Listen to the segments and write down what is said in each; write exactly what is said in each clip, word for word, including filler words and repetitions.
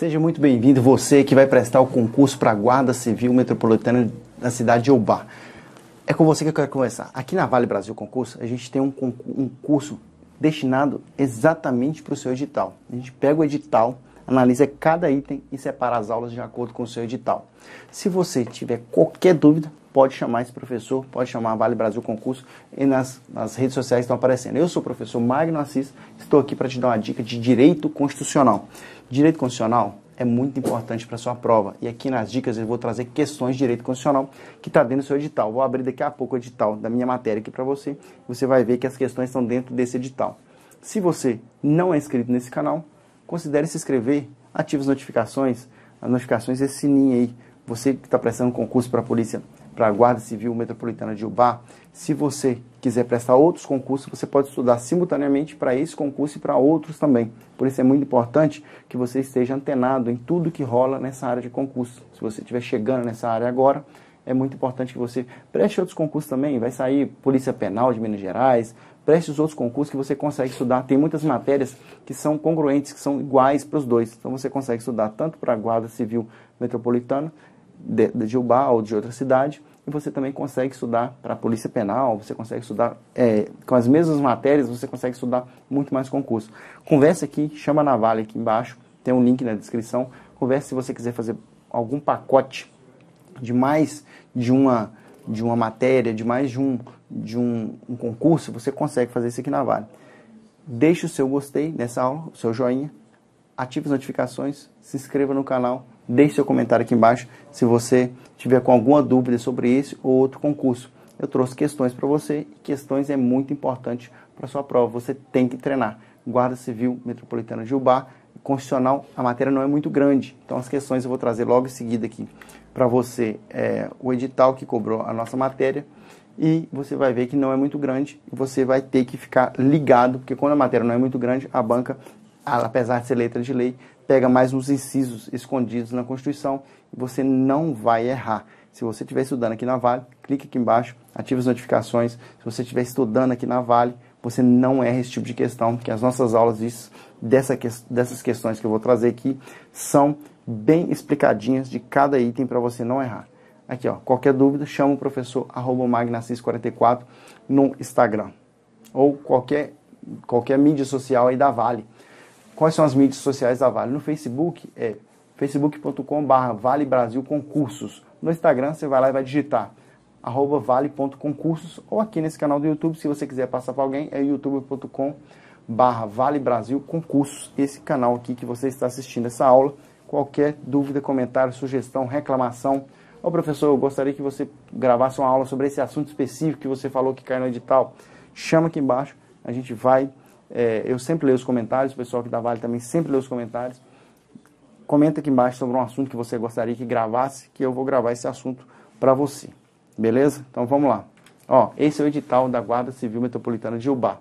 Seja muito bem-vindo, você que vai prestar o concurso para a Guarda Civil Metropolitana da cidade de Ubá. É com você que eu quero conversar. Aqui na Vale Brasil Concurso, a gente tem um, um curso destinado exatamente para o seu edital. A gente pega o edital, analisa cada item e separa as aulas de acordo com o seu edital. Se você tiver qualquer dúvida, pode chamar esse professor, pode chamar a Vale Brasil Concurso e nas, nas redes sociais estão aparecendo. Eu sou o professor Magno Assis, estou aqui para te dar uma dica de direito constitucional. Direito constitucional é muito importante para a sua prova. E aqui nas dicas eu vou trazer questões de direito constitucional que está dentro do seu edital. Vou abrir daqui a pouco o edital da minha matéria aqui para você. Você vai ver que as questões estão dentro desse edital. Se você não é inscrito nesse canal, considere se inscrever, ative as notificações, as notificações, esse sininho aí. Você que está prestando concurso para a polícia, para a Guarda Civil Metropolitana de Ubá, se você quiser prestar outros concursos, você pode estudar simultaneamente para esse concurso e para outros também. Por isso é muito importante que você esteja antenado em tudo que rola nessa área de concurso. Se você estiver chegando nessa área agora, é muito importante que você preste outros concursos também. Vai sair Polícia Penal de Minas Gerais, preste os outros concursos que você consegue estudar. Tem muitas matérias que são congruentes, que são iguais para os dois. Então você consegue estudar tanto para a Guarda Civil Metropolitana de, de Ubá ou de outra cidade, e você também consegue estudar para a Polícia Penal, você consegue estudar é, com as mesmas matérias, você consegue estudar muito mais concurso. Converse aqui, chama na Vale aqui embaixo, tem um link na descrição. Converse se você quiser fazer algum pacote de mais de uma, de uma matéria, de mais de, um, de um, um concurso, você consegue fazer isso aqui na Vale. Deixe o seu gostei nessa aula, o seu joinha, ative as notificações, se inscreva no canal, deixe seu comentário aqui embaixo se você tiver com alguma dúvida sobre esse ou outro concurso. Eu trouxe questões para você e questões é muito importante para a sua prova. Você tem que treinar. Guarda Civil Metropolitana de Ubá, constitucional, a matéria não é muito grande. Então as questões eu vou trazer logo em seguida aqui para você, é, o edital que cobrou a nossa matéria, e você vai ver que não é muito grande e você vai ter que ficar ligado, porque quando a matéria não é muito grande, a banca, apesar de ser letra de lei, pega mais uns incisos escondidos na Constituição e você não vai errar. Se você estiver estudando aqui na Vale, clique aqui embaixo, ative as notificações. Se você estiver estudando aqui na Vale, você não erra esse tipo de questão, porque as nossas aulas disso, dessa, dessas questões que eu vou trazer aqui são bem explicadinhas de cada item para você não errar. Aqui, ó, qualquer dúvida, chama o professor arroba magnacis quarenta e quatro no Instagram ou qualquer, qualquer mídia social aí da Vale. Quais são as mídias sociais da Vale? No Facebook é facebook ponto com barra Vale Brasil Concursos. No Instagram você vai lá e vai digitar arroba vale ponto concursos, ou aqui nesse canal do YouTube, se você quiser passar para alguém, é youtube ponto com barra Vale Brasil Concursos. Esse canal aqui que você está assistindo essa aula. Qualquer dúvida, comentário, sugestão, reclamação. Ô professor, eu gostaria que você gravasse uma aula sobre esse assunto específico que você falou que cai no edital. Chama aqui embaixo, a gente vai... É, eu sempre leio os comentários, o pessoal aqui da Vale também sempre lê os comentários. Comenta aqui embaixo sobre um assunto que você gostaria que gravasse, que eu vou gravar esse assunto para você. Beleza? Então vamos lá. Ó, esse é o edital da Guarda Civil Metropolitana de Ubá.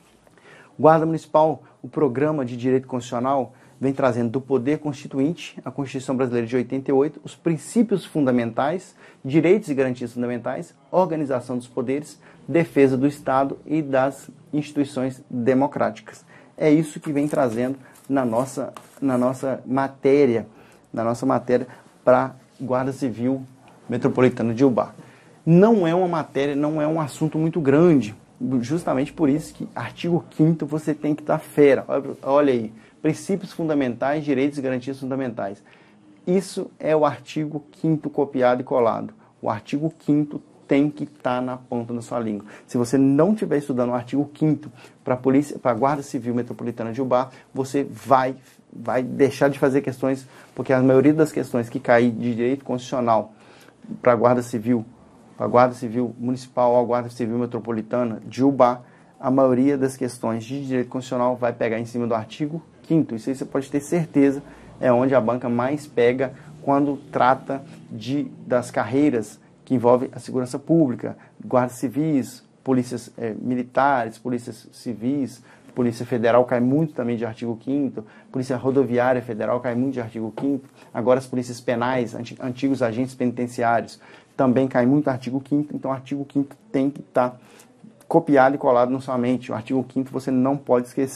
Guarda Municipal, o programa de direito constitucional vem trazendo do poder constituinte, a Constituição Brasileira de oitenta e oito, os princípios fundamentais, direitos e garantias fundamentais, organização dos poderes, defesa do Estado e das instituições democráticas. É isso que vem trazendo na nossa, na nossa matéria, na nossa matéria para Guarda Civil Metropolitana de Ubá. Não é uma matéria, não é um assunto muito grande, justamente por isso que artigo quinto você tem que estar fera. Olha aí, princípios fundamentais, direitos e garantias fundamentais. Isso é o artigo quinto copiado e colado. O artigo quinto tem que estar na ponta da sua língua. Se você não estiver estudando o artigo quinto para a polícia, para a Guarda Civil Metropolitana de Ubá, você vai, vai deixar de fazer questões, porque a maioria das questões que caem de direito constitucional para a Guarda Civil, para a Guarda Civil Municipal ou a Guarda Civil Metropolitana de Ubá, a maioria das questões de direito constitucional vai pegar em cima do artigo quinto. Isso aí você pode ter certeza, é onde a banca mais pega quando trata de, das carreiras que envolvem a segurança pública, guardas civis, polícias eh, militares, polícias civis, Polícia Federal cai muito também de artigo quinto, Polícia Rodoviária Federal cai muito de artigo quinto, agora as polícias penais, antigos agentes penitenciários, também cai muito artigo quinto, então o artigo quinto tem que estar copiado e colado na sua mente. O artigo quinto você não pode esquecer.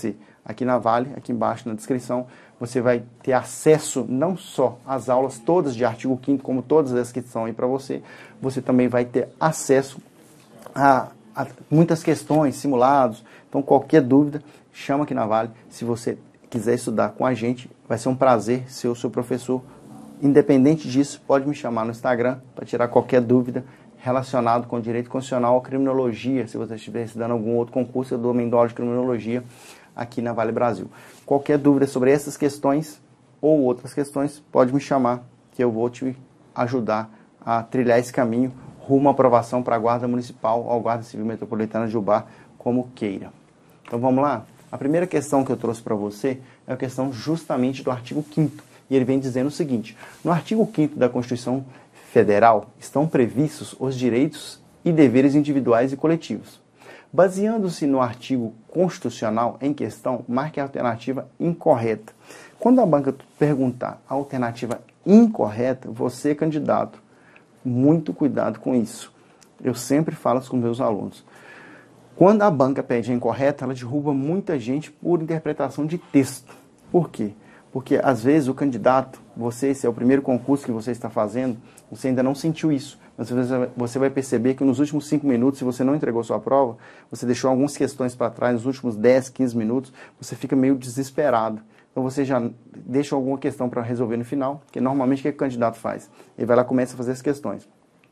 aqui na Vale, aqui embaixo na descrição, você vai ter acesso não só às aulas todas de artigo quinto, como todas as que estão aí para você, você também vai ter acesso a, a muitas questões, simulados. Então, qualquer dúvida, chama aqui na Vale. Se você quiser estudar com a gente, vai ser um prazer ser o seu professor. Independente disso, pode me chamar no Instagram para tirar qualquer dúvida relacionado com direito constitucional ou criminologia. Se você estiver estudando algum outro concurso, eu dou uma aula de criminologia aqui na Vale Brasil. Qualquer dúvida sobre essas questões ou outras questões, pode me chamar, que eu vou te ajudar a trilhar esse caminho rumo à aprovação para a Guarda Municipal ou Guarda Civil Metropolitana de Ubá, como queira. Então vamos lá? A primeira questão que eu trouxe para você é a questão justamente do artigo quinto. E ele vem dizendo o seguinte: no artigo quinto da Constituição Federal estão previstos os direitos e deveres individuais e coletivos. Baseando-se no artigo constitucional em questão, marque a alternativa incorreta. Quando a banca perguntar a alternativa incorreta, você, candidato, muito cuidado com isso. Eu sempre falo isso com meus alunos. Quando a banca pede a incorreta, ela derruba muita gente por interpretação de texto. Por quê? Porque, às vezes, o candidato, você, esse é o primeiro concurso que você está fazendo, você ainda não sentiu isso. Mas você vai perceber que nos últimos cinco minutos, se você não entregou sua prova, você deixou algumas questões para trás, nos últimos dez, quinze minutos, você fica meio desesperado. Então você já deixa alguma questão para resolver no final, que normalmente o que o candidato faz? Ele vai lá e começa a fazer as questões.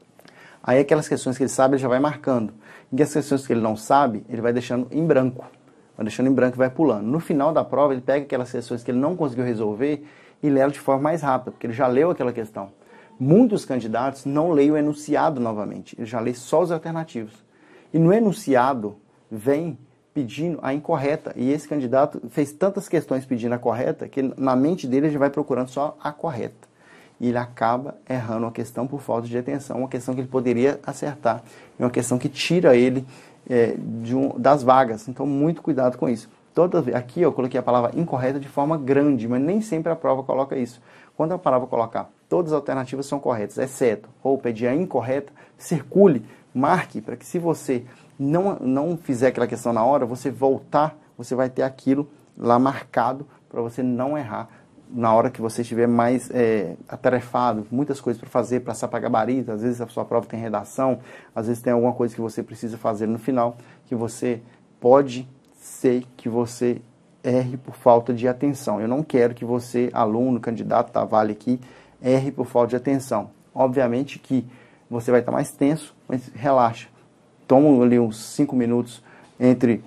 Aí aquelas questões que ele sabe, ele já vai marcando. E as questões que ele não sabe, ele vai deixando em branco. Vai deixando em branco e vai pulando. No final da prova, ele pega aquelas questões que ele não conseguiu resolver e lê ela de forma mais rápida, porque ele já leu aquela questão. Muitos candidatos não leem o enunciado novamente, ele já lê só os alternativos. E no enunciado vem pedindo a incorreta. E esse candidato fez tantas questões pedindo a correta que na mente dele ele já vai procurando só a correta. E ele acaba errando a questão por falta de atenção, uma questão que ele poderia acertar. É uma questão que tira ele é, de um, das vagas. Então, muito cuidado com isso. Toda, aqui eu coloquei a palavra incorreta de forma grande, mas nem sempre a prova coloca isso. Quando a palavra colocar todas as alternativas são corretas, exceto, ou pedir a incorreta, circule, marque, para que se você não, não fizer aquela questão na hora, você voltar, você vai ter aquilo lá marcado para você não errar na hora que você estiver mais é, atarefado, muitas coisas para fazer, passar para gabarito, às vezes a sua prova tem redação, às vezes tem alguma coisa que você precisa fazer no final, que você pode ser que você erre por falta de atenção. Eu não quero que você, aluno, candidato da Vale aqui, erre por falta de atenção. Obviamente que você vai estar mais tenso, mas relaxa. Toma ali uns cinco minutos entre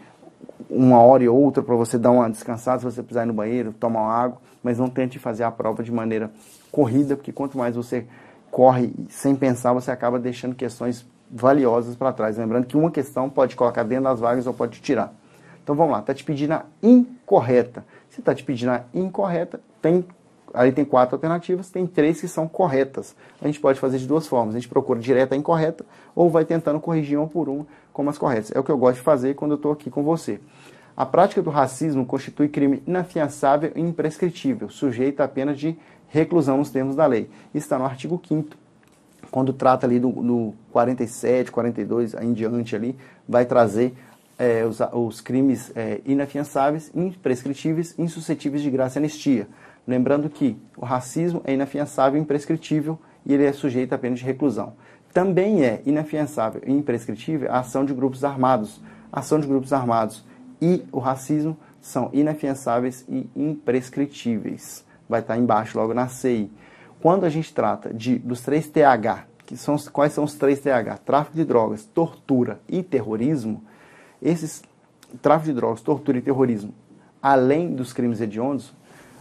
uma hora e outra para você dar uma descansada, se você precisar ir no banheiro, tomar uma água, mas não tente fazer a prova de maneira corrida, porque quanto mais você corre sem pensar, você acaba deixando questões valiosas para trás. Lembrando que uma questão pode colocar dentro das vagas ou pode tirar. Então vamos lá, está te pedindo a incorreta. Se está te pedindo a incorreta, tem, aí tem quatro alternativas, tem três que são corretas. A gente pode fazer de duas formas, a gente procura direto a incorreta ou vai tentando corrigir uma por uma como as corretas. É o que eu gosto de fazer quando eu estou aqui com você. A prática do racismo constitui crime inafiançável e imprescritível, sujeito a pena de reclusão nos termos da lei. Isso está no artigo quinto. Quando trata ali do, do quarenta e sete, quarenta e dois, em diante ali, vai trazer É, os, os crimes é, inafiançáveis, imprescritíveis, insuscetíveis de graça e anistia. Lembrando que o racismo é inafiançável e imprescritível e ele é sujeito a pena de reclusão. Também é inafiançável e imprescritível a ação de grupos armados. A ação de grupos armados e o racismo são inafiançáveis e imprescritíveis. Vai estar embaixo logo na C I. Quando a gente trata de, dos três T H, que são, quais são os três T H? Tráfico de drogas, tortura e terrorismo. Esses tráfico de drogas, tortura e terrorismo, além dos crimes hediondos,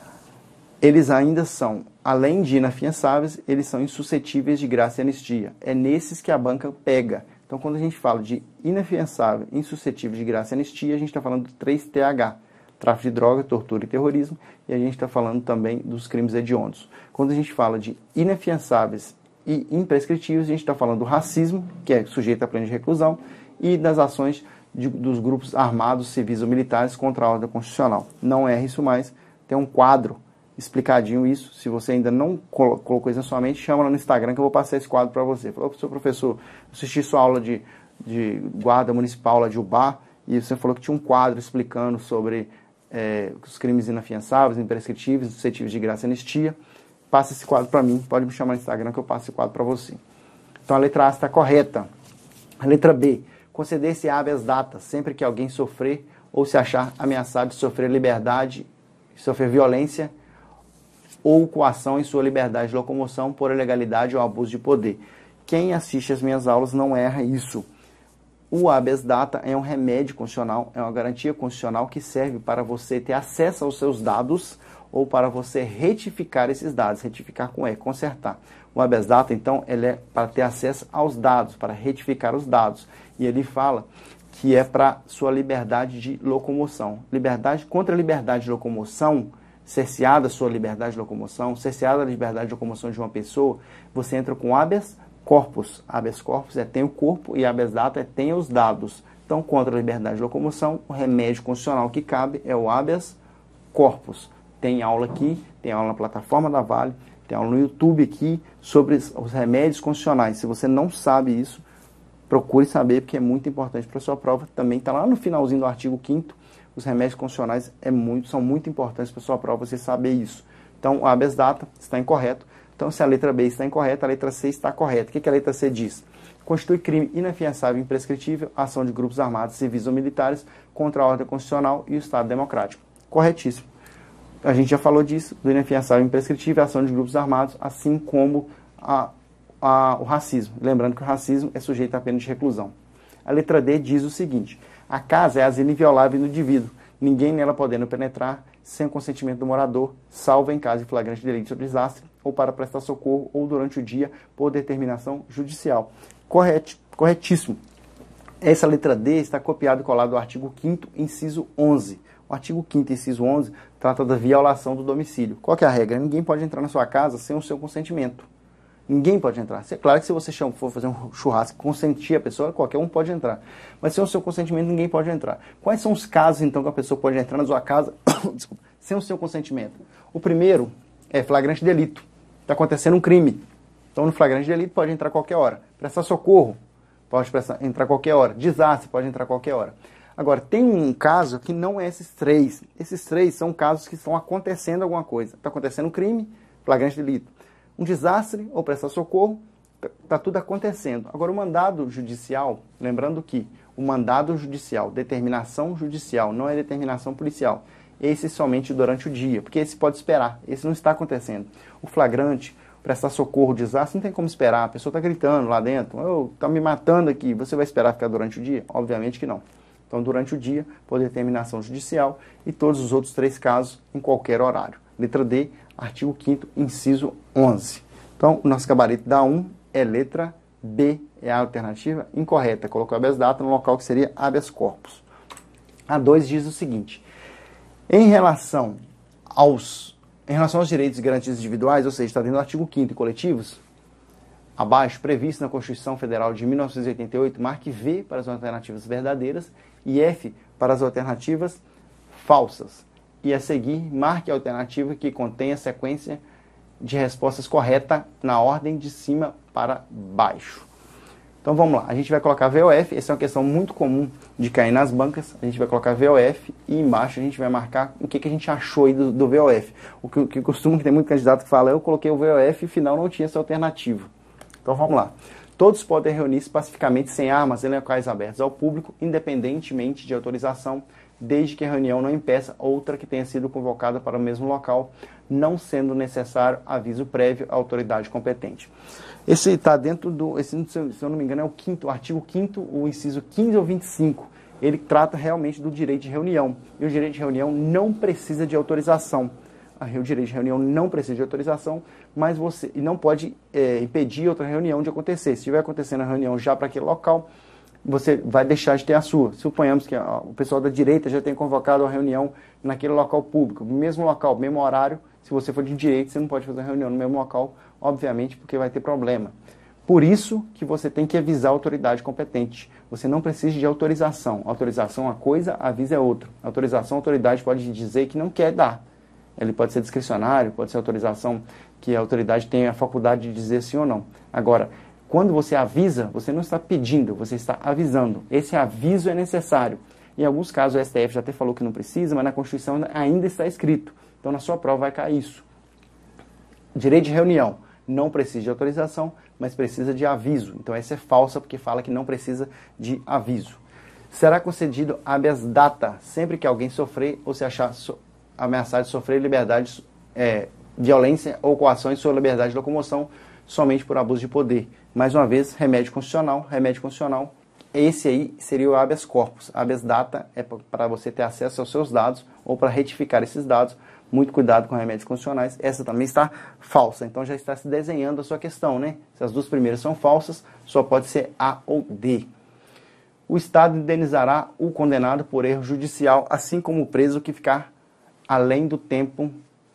eles ainda são, além de inafiançáveis, eles são insuscetíveis de graça e anistia. É nesses que a banca pega. Então, quando a gente fala de inafiançável, insuscetível de graça e anistia, a gente está falando de três T H, tráfico de droga, tortura e terrorismo, e a gente está falando também dos crimes hediondos. Quando a gente fala de inafiançáveis e imprescritíveis, a gente está falando do racismo, que é sujeito a pena de reclusão, e das ações De, dos grupos armados, civis ou militares contra a ordem constitucional. Não erre isso mais. Tem um quadro explicadinho isso. Se você ainda não colocou isso na sua mente, chama lá no Instagram que eu vou passar esse quadro para você. Falou, seu professor, assisti sua aula de, de guarda municipal lá de Ubá e você falou que tinha um quadro explicando sobre é, os crimes inafiançáveis, imprescritíveis, suscetíveis de graça e anistia. Passa esse quadro para mim, pode me chamar no Instagram que eu passo esse quadro para você. Então a letra A está correta. A letra B, conceder-se habeas data sempre que alguém sofrer ou se achar ameaçado de sofrer liberdade, sofrer violência ou coação em sua liberdade de locomoção por ilegalidade ou abuso de poder. Quem assiste às minhas aulas não erra isso. O habeas data é um remédio constitucional, é uma garantia constitucional que serve para você ter acesso aos seus dados ou para você retificar esses dados, retificar com E, consertar. O habeas data, então, ele é para ter acesso aos dados, para retificar os dados. E ele fala que é para sua liberdade de locomoção. Liberdade contra a liberdade de locomoção, cerceada a sua liberdade de locomoção, cerceada a liberdade de locomoção de uma pessoa, você entra com habeas corpus. Habeas corpus é tem o corpo e habeas data é tem os dados. Então, contra a liberdade de locomoção, o remédio constitucional que cabe é o habeas corpus. Tem aula aqui, tem aula na plataforma da Vale, tem aula no YouTube aqui sobre os remédios constitucionais. Se você não sabe isso, procure saber, porque é muito importante para a sua prova. Também está lá no finalzinho do artigo quinto, os remédios constitucionais é muito, são muito importantes para a sua prova, você saber isso. Então, o habeas data está incorreto. Então, se a letra B está incorreta, a letra C está correta. O que, que a letra C diz? Constitui crime inafiançável e imprescritível a ação de grupos armados, civis ou militares contra a ordem constitucional e o Estado democrático. Corretíssimo. A gente já falou disso, do inafiançável e imprescritível a ação de grupos armados, assim como a, a, o racismo. Lembrando que o racismo é sujeito a pena de reclusão. A letra D diz o seguinte: a casa é asilo inviolável do indivíduo, ninguém nela podendo penetrar sem o consentimento do morador, salvo em caso de flagrante delito ou desastre, ou para prestar socorro, ou durante o dia, por determinação judicial. Corret, corretíssimo. Essa letra D está copiada e colada do artigo quinto, inciso onze. O artigo quinto, inciso onze, trata da violação do domicílio. Qual que é a regra? Ninguém pode entrar na sua casa sem o seu consentimento. Ninguém pode entrar. É claro que se você for fazer um churrasco e consentir a pessoa, qualquer um pode entrar. Mas sem o seu consentimento, ninguém pode entrar. Quais são os casos, então, que a pessoa pode entrar na sua casa desculpa, sem o seu consentimento? O primeiro é flagrante delito. Está acontecendo um crime. Então, no flagrante delito, pode entrar qualquer hora. Prestar socorro, pode prestar, entrar qualquer hora. Desastre, pode entrar qualquer hora. Agora, tem um caso que não é esses três. Esses três são casos que estão acontecendo alguma coisa. Está acontecendo um crime, flagrante delito. Um desastre ou prestar socorro, está tudo acontecendo. Agora, o mandado judicial, lembrando que o mandado judicial, determinação judicial, não é determinação policial. Esse somente durante o dia, porque esse pode esperar, esse não está acontecendo. O flagrante, prestar socorro, desastre, não tem como esperar. A pessoa está gritando lá dentro, oh, está me matando aqui, você vai esperar ficar durante o dia? Obviamente que não. Então, durante o dia, por determinação judicial e todos os outros três casos em qualquer horário. Letra D, artigo quinto, inciso onze. Então, o nosso gabarito da um é letra B, é a alternativa incorreta. Colocou habeas data no local que seria habeas corpus. A dois diz o seguinte: em relação aos, em relação aos direitos e garantias individuais, ou seja, está dentro do artigo quinto e coletivos, abaixo, previsto na Constituição Federal de mil novecentos e oitenta e oito, marque V para as alternativas verdadeiras e F para as alternativas falsas. E a seguir, marque a alternativa que contém a sequência de respostas correta na ordem de cima para baixo. Então vamos lá, a gente vai colocar V O F, essa é uma questão muito comum de cair nas bancas, a gente vai colocar V O F e embaixo a gente vai marcar o que, que a gente achou aí do, do V O F. O que, que costuma, que tem muito candidato que fala, eu coloquei o V O F e final não tinha essa alternativa. Então vamos lá. Todos podem reunir-se pacificamente sem armas em locais abertos ao público, independentemente de autorização, desde que a reunião não impeça outra que tenha sido convocada para o mesmo local, não sendo necessário aviso prévio à autoridade competente. Esse está dentro do, esse, se eu não me engano, é o quinto, o artigo quinto, o inciso quinze ou vinte e cinco. Ele trata realmente do direito de reunião. E o direito de reunião não precisa de autorização. O direito de reunião não precisa de autorização, mas você e não pode é, impedir outra reunião de acontecer. Se estiver acontecendo a reunião já para aquele local, você vai deixar de ter a sua. Suponhamos que ó, o pessoal da direita já tenha convocado a reunião naquele local público, no mesmo local, mesmo horário. Se você for de direita, você não pode fazer a reunião no mesmo local, obviamente, porque vai ter problema. Por isso que você tem que avisar a autoridade competente. Você não precisa de autorização. Autorização é uma coisa, aviso é outra. Autorização, a autoridade pode dizer que não quer dar. Ele pode ser discricionário, pode ser autorização que a autoridade tem a faculdade de dizer sim ou não. Agora, quando você avisa, você não está pedindo, você está avisando. Esse aviso é necessário. Em alguns casos o S T F já até falou que não precisa, mas na Constituição ainda está escrito. Então na sua prova vai cair isso. Direito de reunião. Não precisa de autorização, mas precisa de aviso. Então essa é falsa porque fala que não precisa de aviso. Será concedido habeas data sempre que alguém sofrer ou se achar so ameaçado de sofrer liberdade, é, violência ou coações sobre a liberdade de locomoção somente por abuso de poder. Mais uma vez, remédio constitucional, remédio constitucional. Esse aí seria o habeas corpus. Habeas data é para você ter acesso aos seus dados ou para retificar esses dados. Muito cuidado com remédios constitucionais. Essa também está falsa. Então já está se desenhando a sua questão, né? Se as duas primeiras são falsas, só pode ser A ou D. O Estado indenizará o condenado por erro judicial, assim como o preso que ficar além do tempo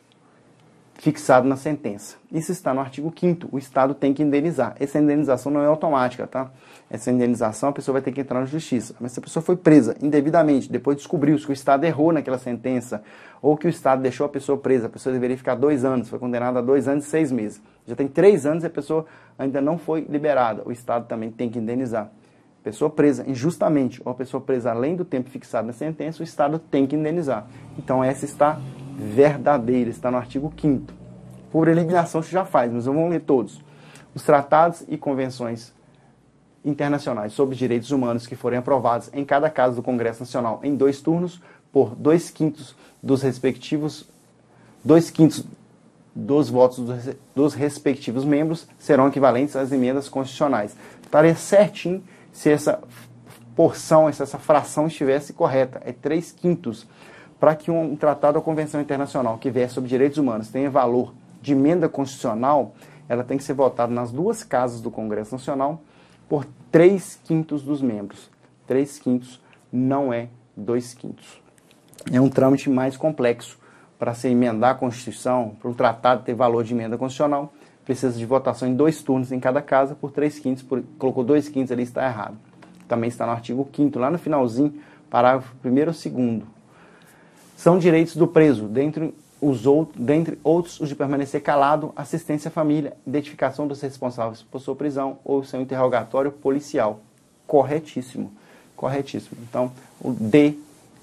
fixado na sentença. Isso está no artigo quinto. O Estado tem que indenizar. Essa indenização não é automática, tá? Essa indenização a pessoa vai ter que entrar na justiça. Mas se a pessoa foi presa indevidamente, depois descobriu-se que o Estado errou naquela sentença, ou que o Estado deixou a pessoa presa, a pessoa deveria ficar dois anos, foi condenada a dois anos e seis meses. Já tem três anos e a pessoa ainda não foi liberada. O Estado também tem que indenizar. Pessoa presa injustamente, ou a pessoa presa além do tempo fixado na sentença, o Estado tem que indenizar. Então essa está verdadeira, está no artigo quinto. Por eliminação se já faz, mas vamos ler todos. Os tratados e convenções internacionais sobre direitos humanos que forem aprovados em cada caso do Congresso Nacional em dois turnos, por dois quintos dos respectivos, dois quintos dos votos dos, dos respectivos membros, serão equivalentes às emendas constitucionais. Estaria certinho se essa porção, se essa fração estivesse correta. É três quintos. Para que um tratado ou convenção internacional que vier sobre direitos humanos tenha valor de emenda constitucional, ela tem que ser votada nas duas casas do Congresso Nacional por três quintos dos membros. Três quintos não é dois quintos. É um trâmite mais complexo. Para se emendar a Constituição, para um tratado ter valor de emenda constitucional, precisa de votação em dois turnos em cada casa por três quintos. Por, colocou dois quintos ali, está errado. Também está no artigo quinto, lá no finalzinho, parágrafo primeiro ou segundo. São direitos do preso, dentre os outros, dentre outros, os de permanecer calado, assistência à família, identificação dos responsáveis por sua prisão ou seu interrogatório policial. Corretíssimo. Corretíssimo. Então, o D,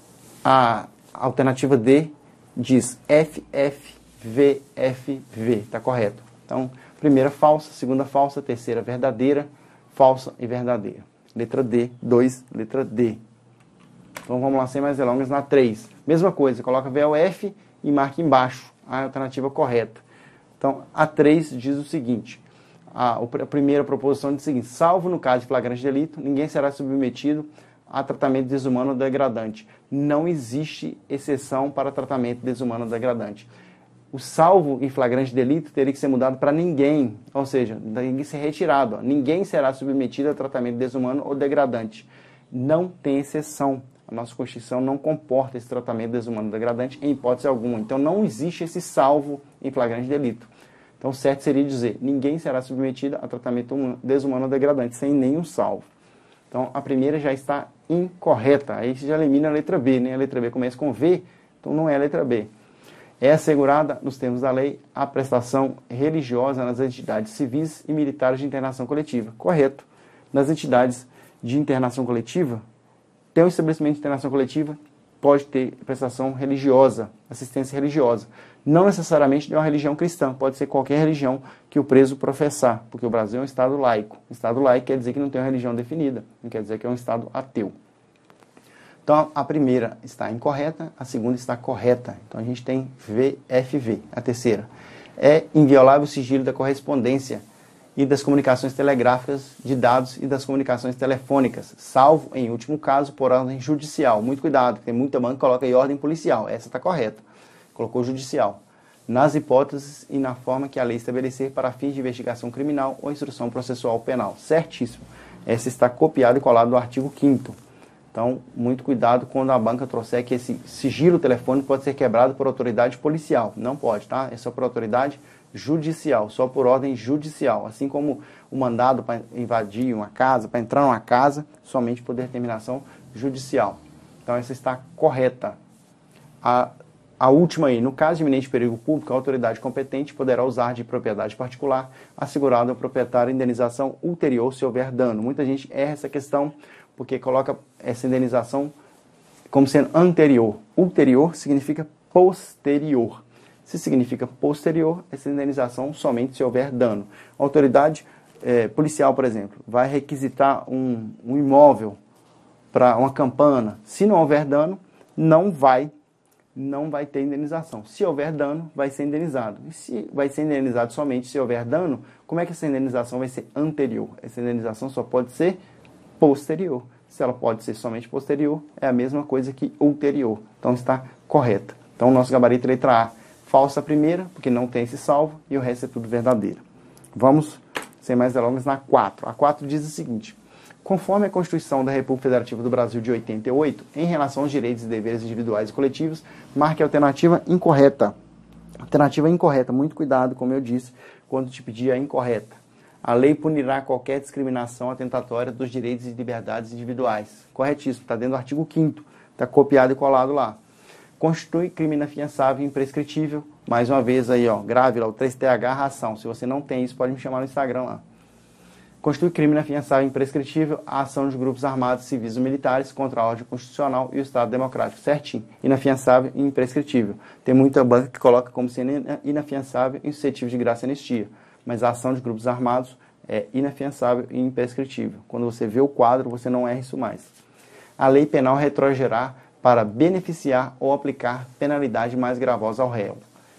a alternativa D diz F F V F V. Está correto. Então, primeira falsa, segunda falsa, terceira verdadeira, falsa e verdadeira. Letra D, dois, letra D. Então vamos lá, sem mais delongas, na três. Mesma coisa, coloca V O F e marca embaixo a alternativa correta. Então, a três diz o seguinte, a, a primeira proposição diz o seguinte, salvo no caso de flagrante delito, ninguém será submetido a tratamento desumano ou degradante. Não existe exceção para tratamento desumano ou degradante. O salvo em flagrante delito teria que ser mudado para ninguém, ou seja, tem que ser retirado. Ó. Ninguém será submetido a tratamento desumano ou degradante. Não tem exceção. A nossa Constituição não comporta esse tratamento desumano ou degradante em hipótese alguma. Então não existe esse salvo em flagrante delito. Então o certo seria dizer, ninguém será submetido a tratamento desumano ou degradante, sem nenhum salvo. Então a primeira já está incorreta. Aí você já elimina a letra B, né? A letra B começa com V, então não é a letra B. É assegurada, nos termos da lei, a prestação religiosa nas entidades civis e militares de internação coletiva. Correto. Nas entidades de internação coletiva, tem um estabelecimento de internação coletiva, pode ter prestação religiosa, assistência religiosa. Não necessariamente de uma religião cristã, pode ser qualquer religião que o preso professar, porque o Brasil é um Estado laico. Estado laico quer dizer que não tem uma religião definida, não quer dizer que é um Estado ateu. Então, a primeira está incorreta, a segunda está correta. Então, a gente tem V F V. A terceira é inviolável o sigilo da correspondência e das comunicações telegráficas de dados e das comunicações telefônicas, salvo, em último caso, por ordem judicial. Muito cuidado, tem muita banca que coloca aí ordem policial. Essa está correta. Colocou judicial. Nas hipóteses e na forma que a lei estabelecer para fins de investigação criminal ou instrução processual penal. Certíssimo. Essa está copiada e colada do artigo quinto. Então, muito cuidado quando a banca trouxer que esse sigilo telefônico pode ser quebrado por autoridade policial. Não pode, tá? É só por autoridade judicial, só por ordem judicial. Assim como o mandado para invadir uma casa, para entrar numa casa, somente por determinação judicial. Então, essa está correta. A, a última aí, no caso de iminente perigo público, a autoridade competente poderá usar de propriedade particular, assegurado ao proprietário indenização ulterior se houver dano. Muita gente erra essa questão, porque coloca essa indenização como sendo anterior. Ulterior significa posterior. Se significa posterior, essa indenização somente se houver dano. A autoridade é, policial, por exemplo, vai requisitar um, um imóvel para uma campana. Se não houver dano, não vai, não vai ter indenização. Se houver dano, vai ser indenizado. E se vai ser indenizado somente se houver dano, como é que essa indenização vai ser anterior? Essa indenização só pode ser posterior. Se ela pode ser somente posterior, é a mesma coisa que ulterior. Então está correta. Então o nosso gabarito letra A, falsa a primeira, porque não tem esse salvo, e o resto é tudo verdadeiro. Vamos, sem mais delongas, na quatro. A quatro diz o seguinte: conforme a Constituição da República Federativa do Brasil de oitenta e oito, em relação aos direitos e deveres individuais e coletivos, marque a alternativa incorreta. Alternativa incorreta, muito cuidado, como eu disse, quando te pedir a incorreta. A lei punirá qualquer discriminação atentatória dos direitos e liberdades individuais. Corretíssimo, está dentro do artigo quinto, está copiado e colado lá. Constitui crime inafiançável e imprescritível. Mais uma vez aí, ó, grave lá, o três T H, ração. Se você não tem isso, pode me chamar no Instagram lá. Constitui crime inafiançável e imprescritível a ação de grupos armados, civis ou militares contra a ordem constitucional e o Estado democrático. Certinho. Inafiançável e imprescritível. Tem muita banca que coloca como sendo inafiançável e suscetível de graça e anistia. Mas a ação de grupos armados é inafiançável e imprescritível. Quando você vê o quadro, você não erra isso mais. A lei penal retroagirá para beneficiar ou aplicar penalidade mais gravosa ao réu.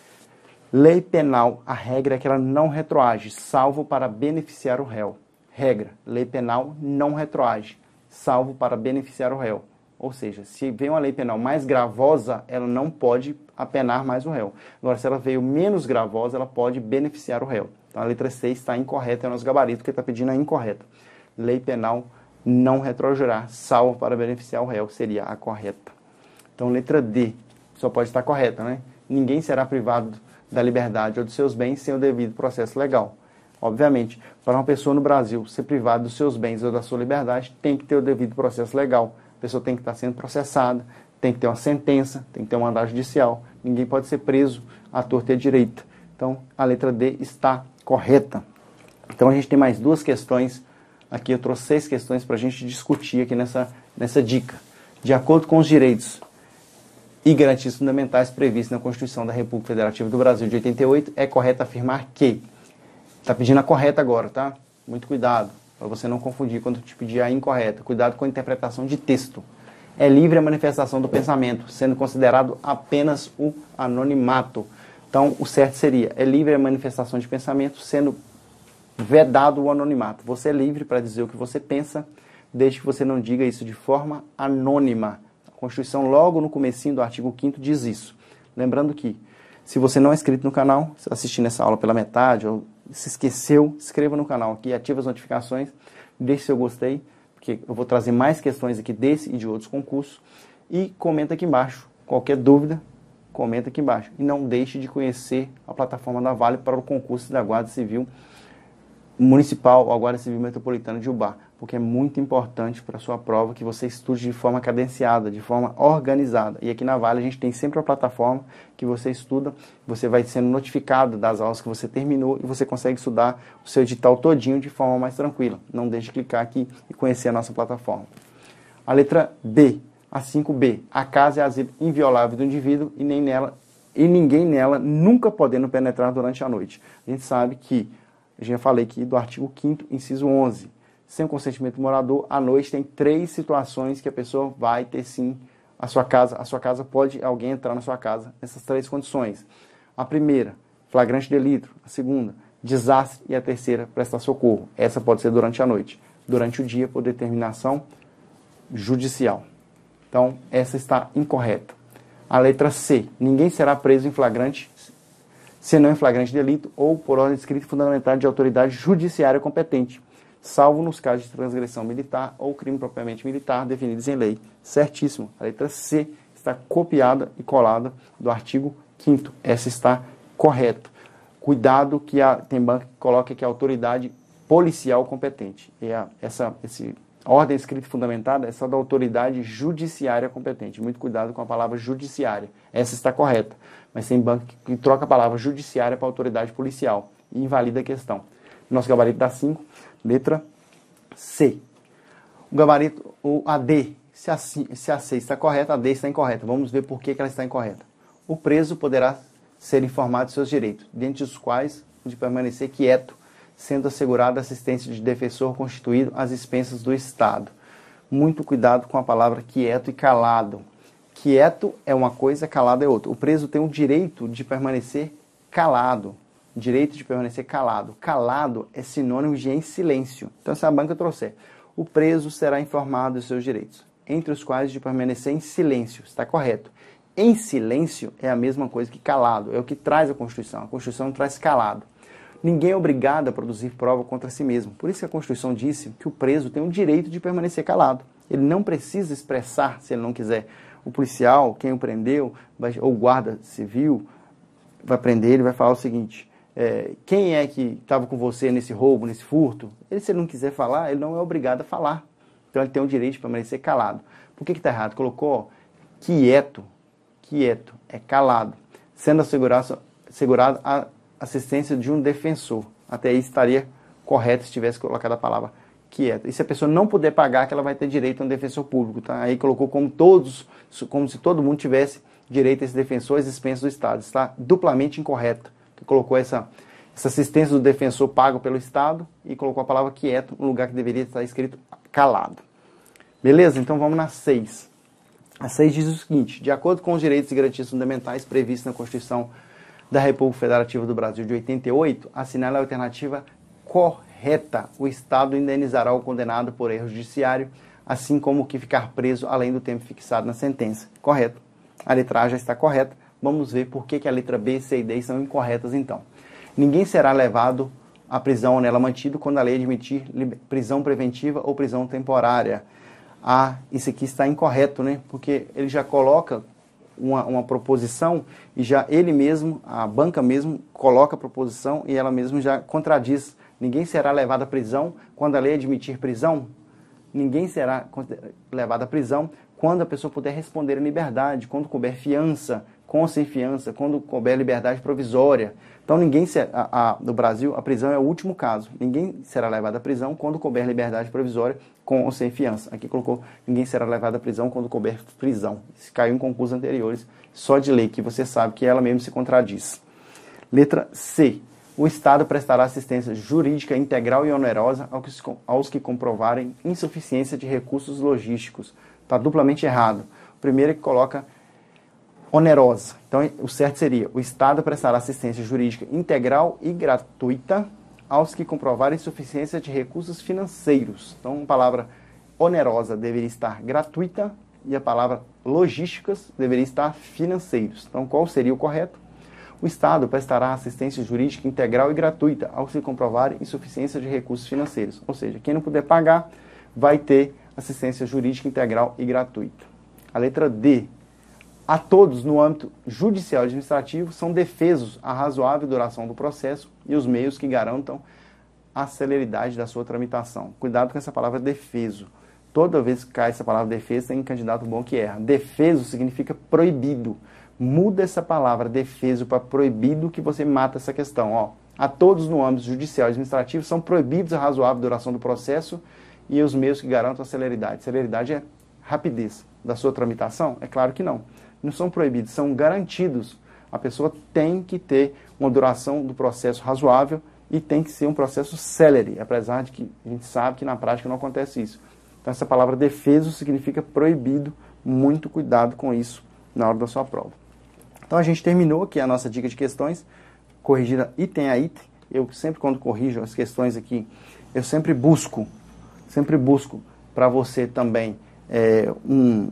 Lei penal, a regra é que ela não retroage, salvo para beneficiar o réu. Regra, lei penal não retroage, salvo para beneficiar o réu. Ou seja, se vem uma lei penal mais gravosa, ela não pode apenar mais o réu. Agora, se ela veio menos gravosa, ela pode beneficiar o réu. Então, a letra C está incorreta, é o nosso gabarito que está pedindo a incorreta. Lei penal não retroagirá, salvo para beneficiar o réu, seria a correta. Então, letra D só pode estar correta, né? Ninguém será privado da liberdade ou dos seus bens sem o devido processo legal. Obviamente, para uma pessoa no Brasil ser privada dos seus bens ou da sua liberdade, tem que ter o devido processo legal. A pessoa tem que estar sendo processada, tem que ter uma sentença, tem que ter um mandado judicial. Ninguém pode ser preso à torta e à direita. Então, a letra D está correta. Então, a gente tem mais duas questões. Aqui eu trouxe seis questões para a gente discutir aqui nessa, nessa dica. De acordo com os direitos e garantias fundamentais previstos na Constituição da República Federativa do Brasil de oitenta e oito, é correto afirmar que... Está pedindo a correta agora, tá? Muito cuidado, para você não confundir quando te pedir a incorreta. Cuidado com a interpretação de texto. É livre a manifestação do pensamento, sendo considerado apenas o anonimato. Então, o certo seria, é livre a manifestação de pensamento, sendo vedado o anonimato. Você é livre para dizer o que você pensa, desde que você não diga isso de forma anônima. A Constituição, logo no comecinho do artigo quinto, diz isso. Lembrando que, se você não é inscrito no canal, se assistindo essa aula pela metade, ou se esqueceu, inscreva no canal aqui, ative as notificações, deixe seu gostei, porque eu vou trazer mais questões aqui desse e de outros concursos, e comenta aqui embaixo. Qualquer dúvida, comenta aqui embaixo. E não deixe de conhecer a plataforma da Vale para o concurso da Guarda Civil Municipal ou a Guarda Civil Metropolitana de Ubá, porque é muito importante para a sua prova que você estude de forma cadenciada, de forma organizada. E aqui na Vale a gente tem sempre a plataforma que você estuda, você vai sendo notificado das aulas que você terminou e você consegue estudar o seu edital todinho de forma mais tranquila. Não deixe de clicar aqui e conhecer a nossa plataforma. A letra B, a cinco B, a casa é asilo inviolável do indivíduo e, nem nela, e ninguém nela nunca podendo penetrar durante a noite. A gente sabe que, eu já falei aqui do artigo quinto, inciso onze, sem o consentimento do morador, à noite tem três situações que a pessoa vai ter sim a sua casa. A sua casa pode alguém entrar na sua casa nessas três condições. A primeira, flagrante delito. A segunda, desastre. E a terceira, prestar socorro. Essa pode ser durante a noite. Durante o dia, por determinação judicial. Então, essa está incorreta. A letra C, ninguém será preso em flagrante, senão em flagrante delito ou por ordem escrita e fundamentada de autoridade judiciária competente, salvo nos casos de transgressão militar ou crime propriamente militar definidos em lei. Certíssimo. A letra C está copiada e colada do artigo quinto. Essa está correta. Cuidado que a, tem banco que coloca que a autoridade policial competente. E a, essa esse, ordem escrita e fundamentada é só da autoridade judiciária competente. Muito cuidado com a palavra judiciária. Essa está correta. Mas tem banco que, que troca a palavra judiciária para autoridade policial e invalida a questão. Nosso gabarito dá cinco. Letra C. O gabarito, o A D, Se a, se a C está correta, a D está incorreta. Vamos ver por que, que ela está incorreta. O preso poderá ser informado de seus direitos, dentre os quais o de permanecer quieto, sendo assegurada a assistência de defensor constituído às expensas do Estado. Muito cuidado com a palavra quieto e calado. Quieto é uma coisa, calado é outra. O preso tem o direito de permanecer calado. Direito de permanecer calado. Calado é sinônimo de em silêncio. Então, se a banca trouxer, o preso será informado dos seus direitos, entre os quais de permanecer em silêncio. Está correto. Em silêncio é a mesma coisa que calado. É o que traz a Constituição. A Constituição traz calado. Ninguém é obrigado a produzir prova contra si mesmo. Por isso que a Constituição disse que o preso tem o direito de permanecer calado. Ele não precisa expressar, se ele não quiser. O policial, quem o prendeu, vai, ou o guarda civil, vai prender ele, vai falar o seguinte: é, quem é que estava com você nesse roubo, nesse furto? Ele, se ele não quiser falar, ele não é obrigado a falar. Então ele tem o direito de permanecer calado. Por que está errado? Colocou ó, quieto. Quieto é calado, sendo assegurado, assegurado a assistência de um defensor. Até aí estaria correto se tivesse colocado a palavra quieto. E se a pessoa não puder pagar, que ela vai ter direito a um defensor público. Tá? Aí colocou como todos, como se todo mundo tivesse direito a esse defensor às expensas do Estado. Está duplamente incorreto. Que colocou essa, essa assistência do defensor pago pelo Estado e colocou a palavra quieto no lugar que deveria estar escrito calado. Beleza? Então vamos na seis. A seis diz o seguinte: de acordo com os direitos e garantias fundamentais previstos na Constituição da República Federativa do Brasil de oitenta e oito, assinala a alternativa correta. O Estado indenizará o condenado por erro judiciário, assim como o que ficar preso além do tempo fixado na sentença. Correto. A letra A já está correta. Vamos ver por que, que a letra B, C e D são incorretas então. Ninguém será levado à prisão ou nela mantido quando a lei admitir prisão preventiva ou prisão temporária. Ah, isso aqui está incorreto, né? Porque ele já coloca uma, uma proposição e já ele mesmo, a banca mesmo, coloca a proposição e ela mesmo já contradiz. Ninguém será levado à prisão quando a lei admitir prisão. Ninguém será levado à prisão quando a pessoa puder responder em liberdade, quando couber fiança, com ou sem fiança, quando couber liberdade provisória. Então, ninguém será, a, a, no Brasil, a prisão é o último caso. Ninguém será levado à prisão quando couber liberdade provisória, com ou sem fiança. Aqui colocou, ninguém será levado à prisão quando couber prisão. Isso caiu em concursos anteriores, só de lei, que você sabe que ela mesmo se contradiz. Letra C. O Estado prestará assistência jurídica integral e onerosa aos que, aos que comprovarem insuficiência de recursos logísticos. Está duplamente errado. O primeiro é que coloca onerosa. Então, o certo seria: o Estado prestará assistência jurídica integral e gratuita aos que comprovarem insuficiência de recursos financeiros. Então, a palavra onerosa deveria estar gratuita e a palavra logísticas deveria estar financeiros. Então, qual seria o correto? O Estado prestará assistência jurídica integral e gratuita aos que comprovarem insuficiência de recursos financeiros. Ou seja, quem não puder pagar vai ter assistência jurídica integral e gratuita. A letra D. A todos, no âmbito judicial e administrativo, são defesos a razoável duração do processo e os meios que garantam a celeridade da sua tramitação. Cuidado com essa palavra defeso. Toda vez que cai essa palavra defeso, tem um candidato bom que erra. Defeso significa proibido. Muda essa palavra defeso para proibido que você mata essa questão. Ó, a todos, no âmbito judicial e administrativo, são proibidos a razoável duração do processo e os meios que garantam a celeridade. Celeridade é rapidez da sua tramitação? É claro que não. Não são proibidos, são garantidos. A pessoa tem que ter uma duração do processo razoável e tem que ser um processo célere, apesar de que a gente sabe que na prática não acontece isso. Então essa palavra defeso significa proibido. Muito cuidado com isso na hora da sua prova. Então a gente terminou aqui a nossa dica de questões, corrigida item a item. Eu sempre, quando corrijo as questões aqui, eu sempre busco, sempre busco para você também é, um...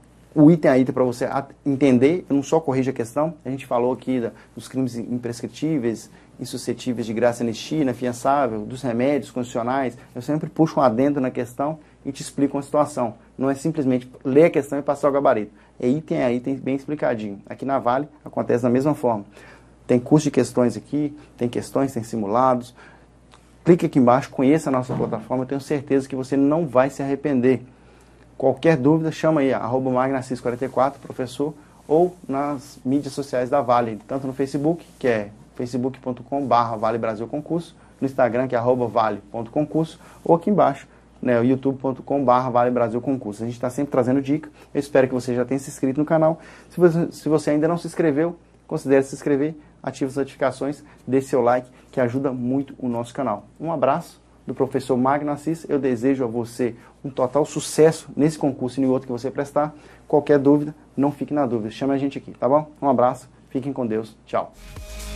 o item a item para você entender. Eu não só corrijo a questão, a gente falou aqui da, dos crimes imprescritíveis, insuscetíveis de graça e anistia, inafiançável, dos remédios condicionais. Eu sempre puxo um adendo na questão e te explico uma situação. Não é simplesmente ler a questão e passar o gabarito. É item a item bem explicadinho. Aqui na Vale acontece da mesma forma. Tem curso de questões aqui, tem questões, tem simulados. Clique aqui embaixo, conheça a nossa plataforma, eu tenho certeza que você não vai se arrepender. Qualquer dúvida, chama aí, arroba magnacis quarenta e quatro, professor, ou nas mídias sociais da Vale, tanto no Facebook, que é facebook ponto com barra Vale Brasil Concurso, no Instagram, que é arroba vale ponto concurso, ou aqui embaixo, né, youtube ponto com barra Vale Brasil Concurso. A gente está sempre trazendo dica. Eu espero que você já tenha se inscrito no canal. Se você, se você ainda não se inscreveu, considere se inscrever, ative as notificações, dê seu like, que ajuda muito o nosso canal. Um abraço do professor Magno Assis. Eu desejo a você um total sucesso nesse concurso e no outro que você prestar. Qualquer dúvida, não fique na dúvida. Chame a gente aqui, tá bom? Um abraço, fiquem com Deus. Tchau.